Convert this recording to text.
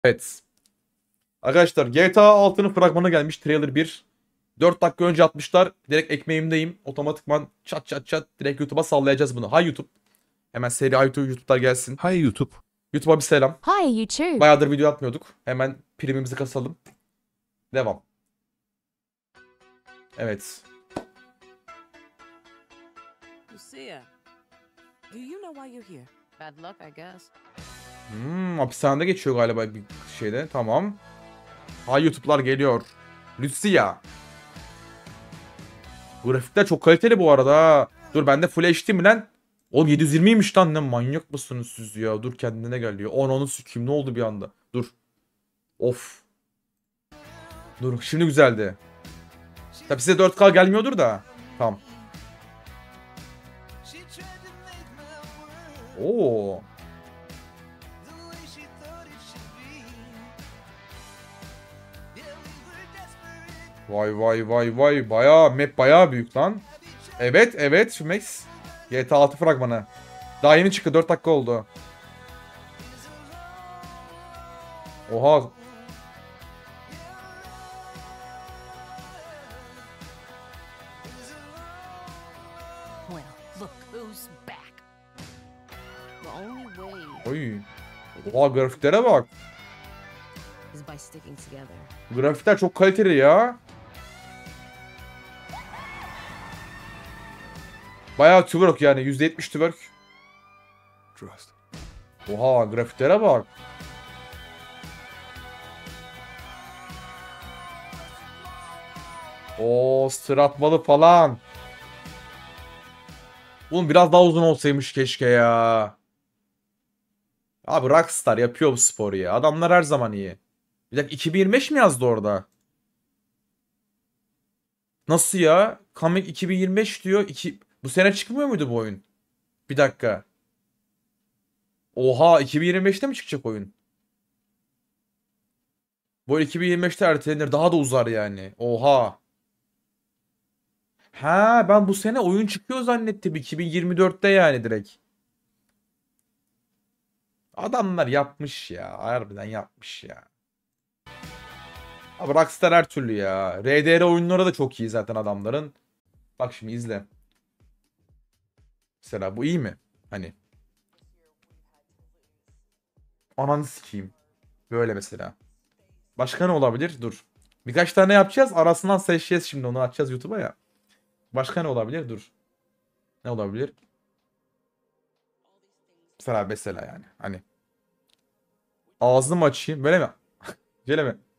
Evet. Arkadaşlar GTA 6'nın fragmanı gelmiş. Trailer 1. 4 dakika önce atmışlar. Direkt ekmeğimdeyim. Otomatikman çat çat çat direkt YouTube'a sallayacağız bunu. Hay YouTube. Hemen seri YouTube'lar gelsin. Hi YouTube. YouTube'a bir selam. Hi YouTube. Bayağıdır video atmıyorduk. Hemen primimizi kasalım. Devam. Evet. Lucia, do you know why you're here? Bad luck, I guess. Hapishanede geçiyor galiba bir şeyde. Tamam. Hay YouTube'lar geliyor. Lucia. Grafikler çok kaliteli bu arada ha. Dur bende Full HD mi lan? Oğlum 720'ymiş lan, ne manyak mısınız siz ya? Dur kendine gel diyor. Onu sikeyim, ne oldu bir anda? Dur. Of. Dur şimdi güzeldi. Tabi size 4K gelmiyordur da. Tamam. Oo. Vay vay vay vay. Bayağı map bayağı büyük lan. Evet evet şu Max. GTA 6 fragmanı. Daha yeni çıktı, 4 dakika oldu. Oha. Well, look who's back. The only way Oy. Oha grafiklere bak. is by sticking together. Grafikler çok kaliteli ya. Bayağı twerk yani, %70 twerk. Trust. Oha grafiklere bak. O sır atmalı falan. Oğlum biraz daha uzun olsaymış keşke ya. Abi Rockstar yapıyor bu sporu ya. Adamlar her zaman iyi. Bir dakika 2025 mi yazdı orada? Nasıl ya? Comic 2025 diyor. Bu sene çıkmıyor muydu bu oyun? Bir dakika. Oha 2025'te mi çıkacak oyun? Bu oyun 2025'te ertelenir. Daha da uzar yani. Oha. Ha ben bu sene oyun çıkıyor zannettim. 2024'te yani direkt. Adamlar yapmış ya. Harbiden yapmış ya. Abi Rockstar her türlü ya. RDR oyunları da çok iyi zaten adamların. Bak şimdi izle. Mesela bu iyi mi? Hani. Ananı sikeyim. Böyle mesela. Başka ne olabilir? Dur. Birkaç tane yapacağız. Arasından seçeceğiz şimdi. Onu açacağız YouTube'a ya. Başka ne olabilir? Dur. Ne olabilir? Mesela yani. Hani. Ağzımı açayım. Böyle mi? Böyle mi?